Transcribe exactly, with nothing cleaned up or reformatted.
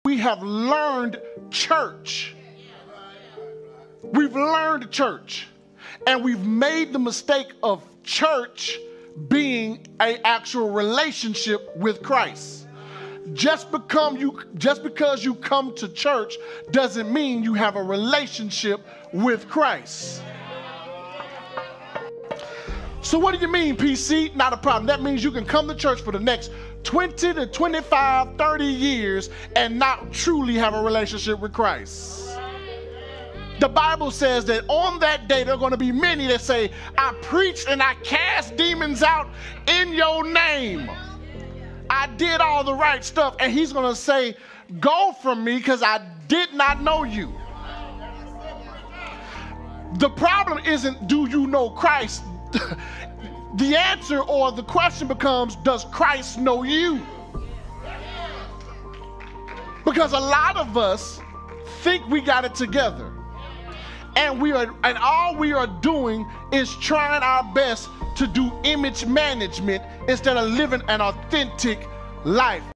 We have learned church. We've learned church. And we've made the mistake of church being an actual relationship with Christ. Just become you, just because you come to church doesn't mean you have a relationship with Christ. So what do you mean, P C? Not a problem. That means you can come to church for the next twenty to twenty-five, thirty years and not truly have a relationship with Christ. The Bible says that on that day, there are going to be many that say, I preached and I cast demons out in your name. I did all the right stuff. And he's going to say, go from me because I did not know you. The problem isn't, do you know Christ? The answer or the question becomes, does Christ know you? Because a lot of us think we got it together. And we are, and all we are doing is trying our best to do image management instead of living an authentic life.